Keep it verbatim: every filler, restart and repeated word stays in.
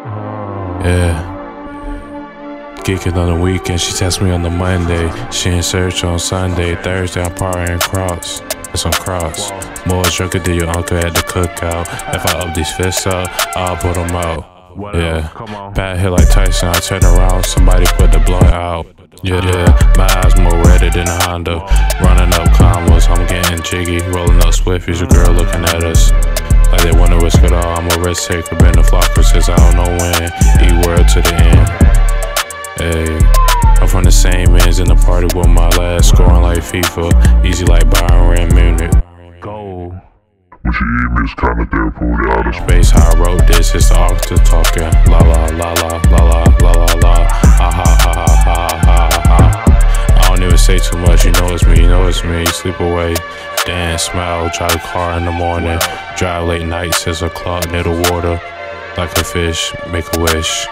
Yeah. Geeking on the weekend, she text me on the Monday. She in search on Sunday. Thursday, I'm partying cross. It's on cross. More drunker than your uncle at the cookout. If I up these fists up, I'll put them out. Yeah. Bad hit like Tyson, I turn around, somebody put the blunt out. Yeah, yeah. My eyes more redder than a Honda. Running up combos, I'm getting jiggy. Rolling up Swifties, a girl looking at us like they wanna risk it all. I'm a risk taker, been a flopper since I don't know when. E-word to the end. Hey, I'm from the same ends in the party with my last, scoring like FIFA, easy like Byron Munich. Go. What you eat, miss kinda therapeutic out of Space, how I wrote this, it's the octave talking. La la la la la la la la la. Ha ha ha ha ha ha ha. I don't even say too much, you know it's me, you know it's me. Sleep away, dance, smile, drive a car in the morning. Drive late night, six o'clock near the water. Like a fish, make a wish.